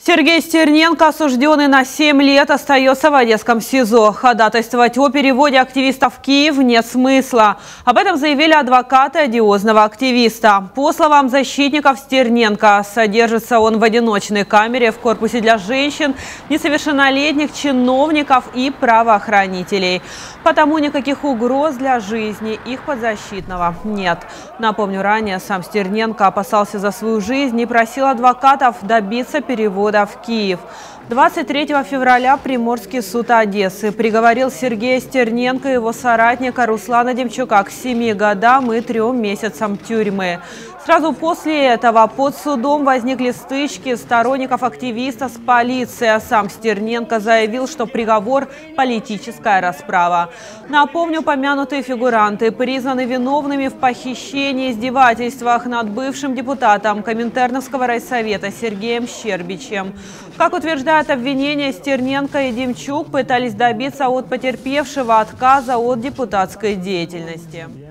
Сергей Стерненко, осужденный на 7 лет, остается в Одесском СИЗО. Ходатайствовать о переводе активиста в Киев нет смысла. Об этом заявили адвокаты одиозного активиста. По словам защитников Стерненко, содержится он в одиночной камере в корпусе для женщин, несовершеннолетних чиновников и правоохранителей. Потому никаких угроз для жизни их подзащитного нет. Напомню, ранее сам Стерненко опасался за свою жизнь и просил адвокатов добиться перевода в Киев. 23 февраля Приморский суд Одессы приговорил Сергея Стерненко и его соратника Руслана Демчука к 7 годам и 3 месяцам тюрьмы. Сразу после этого под судом возникли стычки сторонников активиста с полицией, а сам Стерненко заявил, что приговор – политическая расправа. Напомню, упомянутые фигуранты признаны виновными в похищении и издевательствах над бывшим депутатом Коминтерновского райсовета Сергеем Щербичем. Как утверждают обвинения, Стерненко и Демчук пытались добиться от потерпевшего отказа от депутатской деятельности.